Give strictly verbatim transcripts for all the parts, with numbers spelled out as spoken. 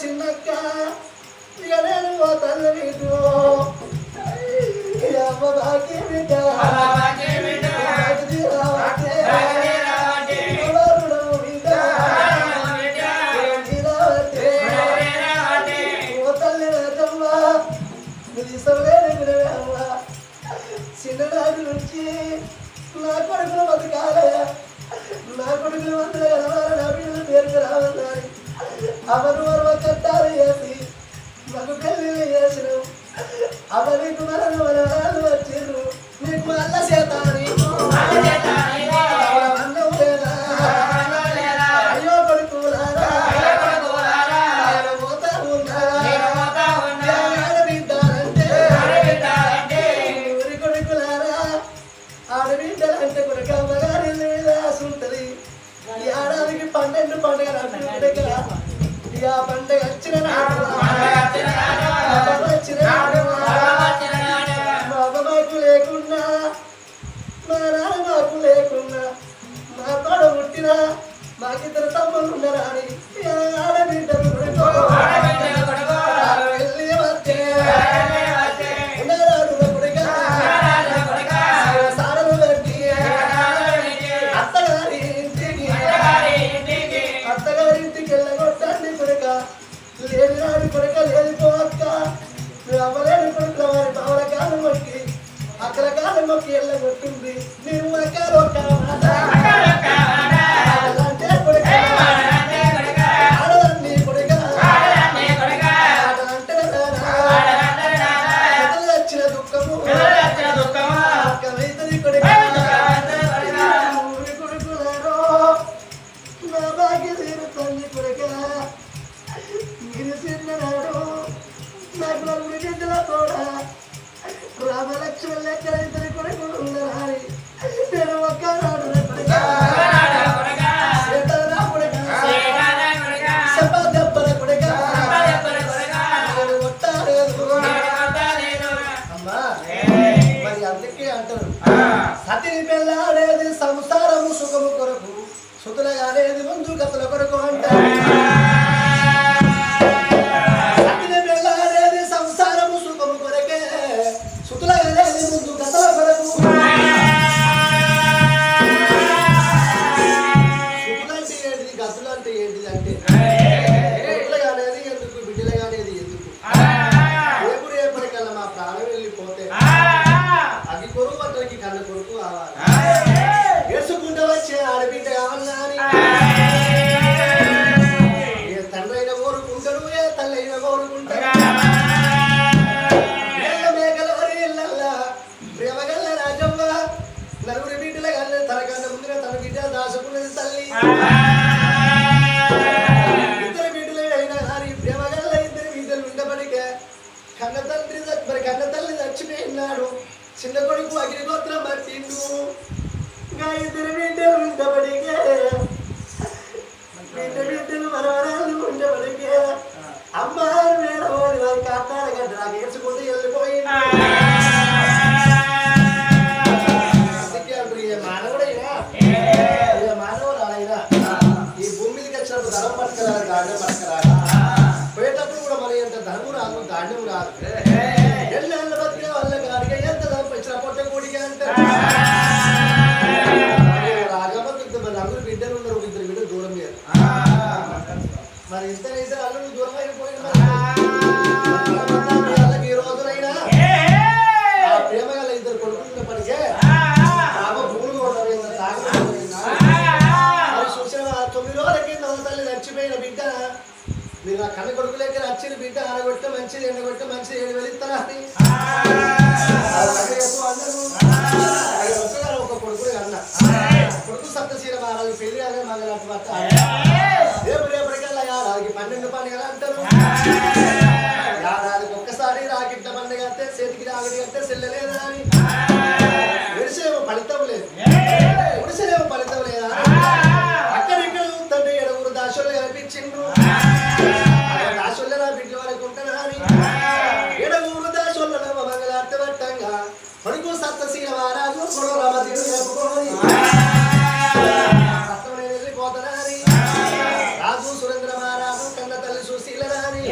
చిన్నక్క ఇక నేను ఓ తల్లి వీటు అమ్మ బాకీ బిడ్డ చిన్ననాటి నుంచి నా కొడుకులు బతకాలే నా కొడుకులు వందలు కలవాలి నా బిడ్డలు పేరుకు రావాలి అవరు వరవ కట్టాలు వేసి మాకు పెళ్ళిళ్ళు చేసినాం అవరికి మన వాళ్ళు వచ్చిర్రు నీకు అల్ల చేత అన్నం లేదా అయ్యో కొడుకులారా పోతా ఉన్నా ఊరి కొడుకులారా ఆడబిడ్డలంటే కొడుకు అమ్మగారి ఉంటది ఈ ఏడాదికి పన్నెండు పండుగ దగ్గర ఇక పండుగ వచ్చిన నాడు వచ్చిన మా అమ్మ మాకు లేకున్నా మా నాన్న మాకు లేకున్నా మా తోడ పుట్టిన మాకిద్దరు తమ్ముళ్ళు ఉన్నారా అని ఆడబిడ్డలు వెళ్ళి వస్తే ఉన్నారాడు కొడుక సారలు పెట్టి అత్తగారి ఇంటికి అత్తగారి ఇంటికి వెళ్ళగొట్టండి కొడుక లేని రాని కొడుక లేనిపోక్క అవ్వలేని కొడుకుల వారి బావల కాలం మొక్కి అక్కడ కాలం మొక్కి వెళ్ళగొట్టింది మీరు అక్కలు అంటే కొడుక ఆడదండి కొడుక ఆడదంటే వచ్చిన దుఃఖము అక్కమైతుంది కొడుక ఊరి కొడుకులారో నా బాకి తీరుతుంది కొడుక మీరు చిన్ననాడు నాకు నలుగురి గిద్దల కూడా రామలక్ష్మణ్ లెక్కల ఇద్దరి కొడుకులు ఉన్నారని నేను ఒక్కనాడు చెప్పదెబ్బల కొడుక అమ్మా మరి అందుకే అంటారు సతిని పెళ్ళాడేది సంసారము సుఖము కొరకు సుతులగానేది ముందు గతుల కొరకు అంటారు ముందు గతల కొరకు సుతులంటే ఏంటిది గతులు అంటే ఏంటిది అంటే కొడుకులు కానేది ఎందుకు బిడ్డలు కానేది ఎందుకు రేపు రేపటికల్లా మా ప్రాణం వెళ్ళిపోతే అది కొడుకు అతనికి కన్న కొడుకు కావాలి వేసుకుంటూ వచ్చే ఆడబిడ్డ కావాలని ఏ తండ్రి అయినా కోరుకుంటాడు ఏ తల్లి అయినా కోరుకుంటాడు నలుగురి బిడ్డల కన్నా తనకన్నా ముందుగా తన బిడ్డ దాచుకున్నది తల్లి ఇద్దరు బిడ్డలు అయినా కానీ ప్రేమ గల్ల ఇద్దరు బిడ్డలు ఉండబడికే కన్న తండ్రి మరి కన్న తల్లి చచ్చిపోయినాడు చిన్న కొడుకు అగ్నిగోత్రం పట్టిండు ఇంకా ఇద్దరు బిడ్డలు ఉండబడికే బిడ్డ బిడ్డలు మరవరాలు ఉండబడికే అమ్మ మేడం వారి కట్టాలి గడ్డ నాకు ఏడ్చుకుంటూ వెళ్ళిపోయింది ఈ భూమి మీదకి వచ్చినప్పుడు ధనం పట్టుకురాదు ధాన్యం పట్టుకురాదు పోయేటప్పుడు కూడా మరి ఎంత ధనము రాదు ధాన్యం రాదు ఎళ్ళ బతికే వాళ్ళకి అడిగే ఎంత వచ్చిన పొట్ట కూడికి అంటే రాగమ్మకి ఇద్దరు నలుగురు బిడ్డలు ఉన్నారు ఇద్దరు బిడ్డలు దూరం లేదు మరి ఇద్దరు ఇద్దరు అల్లుడు దూరం అయిపోయింది వాళ్ళకి ఈ రోజునైనా ఆ ప్రేమ గల ఇద్దరు కొడుకున్నప్పటికే భూములు కూడా తొమ్మిది రోజుల కింద తల్లి చచ్చిపోయిన బిడ్డ మీరు ఆ కన్న కొడుకు లెక్క నచ్చిన బిడ్డ ఆడగొట్టే మంచిది ఎండగొట్టే మంచిది ఏడు వెళుతారా అని అందరూ ఒక కొడుకు అన్న కొడుకు సప్తశీల మహారాజు పెళ్లి అదే మంగళాటు భర్త రేపు రేపటికల్లా ఏడాదికి పన్నెండు పండుగలు అంటారు ఏడాదికి ఒక్కసారి రాకిట్ల పండుగ అంటే చేతికి రాగడి అంటే చెల్లలేదా అని విడిసేమో ఫలితం లేదు విడిసేమో ఫలితం లేదా అక్కడిక్కడ తండ్రి ఏడుగురు దాసులు కనిపించిండ్రు దాసుల నా బిడ్డ వరకు ఉంటానా అని ఏడుగురు దాసుల మంగళార్తి పట్టంగా కొడుకు సప్తశీల మహారాజు కొడు రమదేవుడు చెప్పుకోని సప్తమని వెళ్ళిపోతానా అని రాజు సురేంద్ర మహారాజు కన్న తల్లి సుశీల అని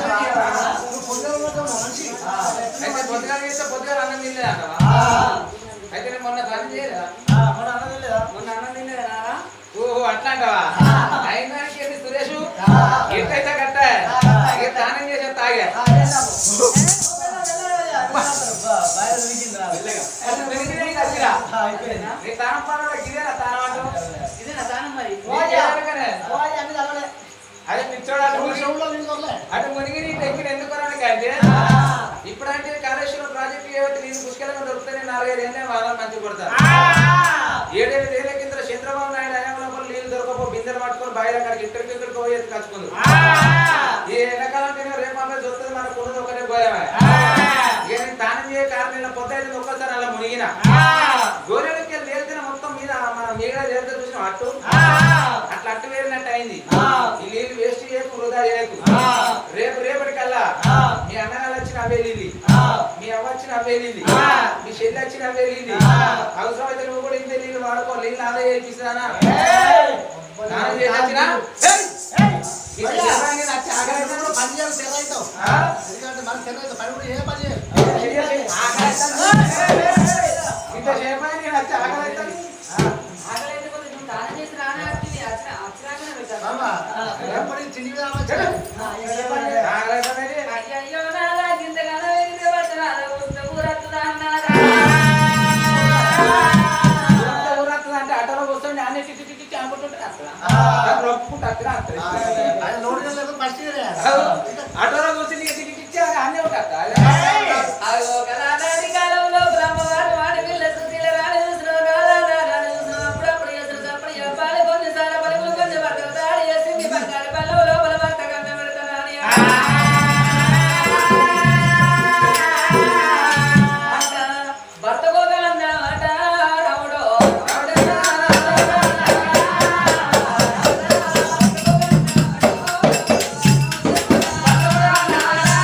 నువ్వు పొద్దుగా ఉన్నట్టు మనిషి అయితే పొద్దుగా చేస్తే పొద్దుగా అన్నం తినలేదా అయితే నేను మొన్న దానం చేయలేదా మొన్న అన్నం తినలేదా మొన్న అన్నం తినలేదా ఓహో అట్లా అంటావా అయినానికి ఏంటి సురేష్ ఎట్లయితే కట్ట దానం చేసే తాగా నీ తానం పనులు ఇదేనా తానం అంటూ ఇదేనా తానం మరి అదే పిచ్చోడు అటు మునిగి నీ దగ్గర ఎందుకు అంటే ఇప్పుడంటే కాళేశ్వరం ప్రాజెక్టు ఏమిటి నేను పుష్కలంగా దొరుకుతానే నాలుగైదు ఏళ్ళే వాళ్ళని మంచి పడతారు ఏడేడు ఏళ్ళ కింద చంద్రబాబు నాయుడు అయ్యా నీళ్ళు దొరకపో బిందెలు పట్టుకొని బయట అక్కడికి ఇక్కడికి ఇక్కడికి పోయి ఎత్తి కచ్చుకుంది ఈ ఎండాకాలం తినే రేపు అమ్మాయి చూస్తుంది మన కుటుంబం ఒకటే పోయామే ఇక నేను దానం చేయ కారణం పొద్దు అయితే ఒక్కసారి అలా మునిగిన గోరెలకి తేలితేనే మొత్తం మీద మన మీద తేలితే చూసిన అట్టు అట్లా అట్టు వేరినట్టు అయింది ఈ నీళ్ళు వేస్ట్ చేయకు వృధా చేయకు రేపు రేపటికల్లా మీ అన్నగారు వచ్చిన అవేలింది మీ అవ్వ వచ్చిన అవేలింది మీ చెల్లి వచ్చిన అవేలింది అవసరం అయితే నువ్వు కూడా ఇంతే నీళ్ళు వాడుకో నీళ్ళు ఆదా చేపిస్తానా పని చేయాలి తెరైతావు ఎందుకంటే మన తెరైతావు పని కూడా ఏ పని చేయాలి తిండి అంటే అటలో కూర్చోండి అన్ని చిట్టి చిట్టి అనుకుంటుంటే అటలో కూర్చొని చిట్టి అన్నీ ఉంటారు Ah!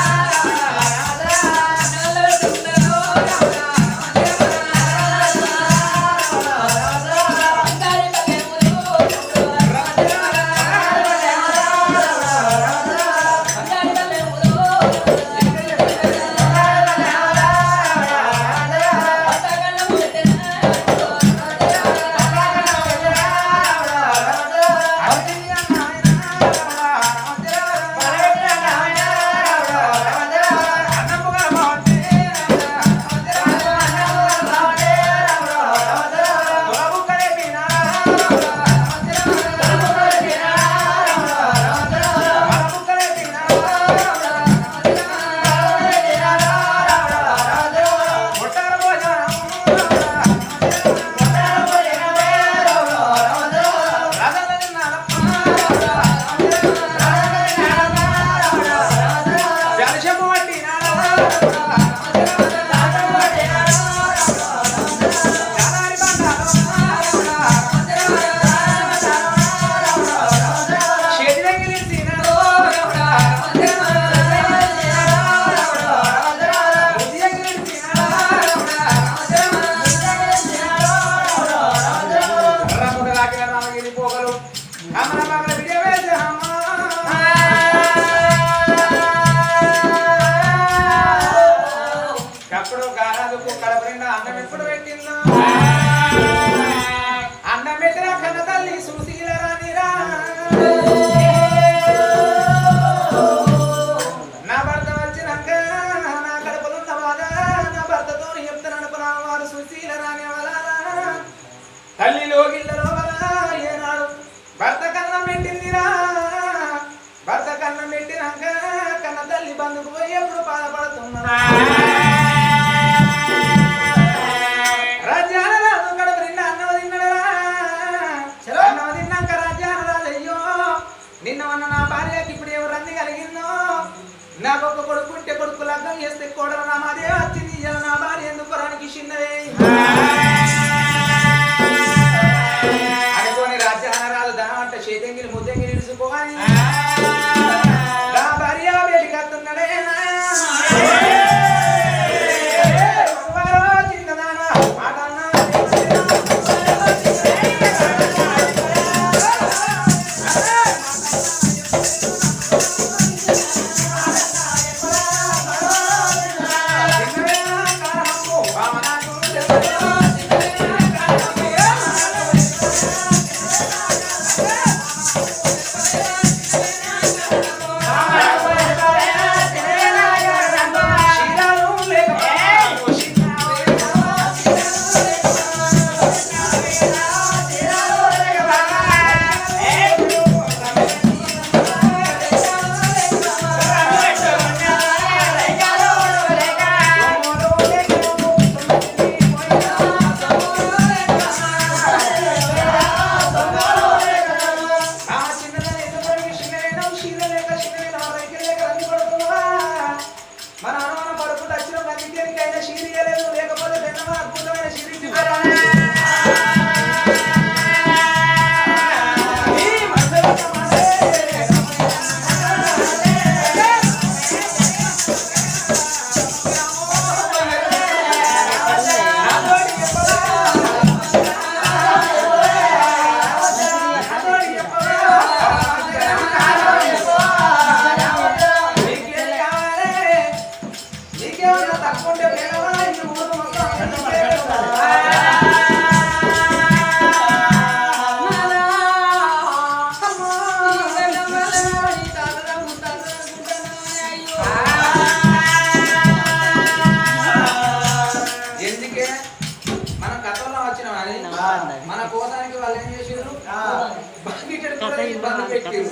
మన కోసానికి వాళ్ళు ఏం చేసారు బండి బండి పెట్టారు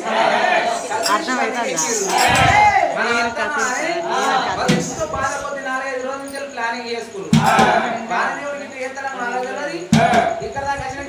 మన వాళ్ళు ఎంతో బాధపడి నాలుగైదు రోజుల నుంచి ప్లానింగ్ చేసుకున్నారు బాగానే ఇక్కడ దాకా వచ్చిన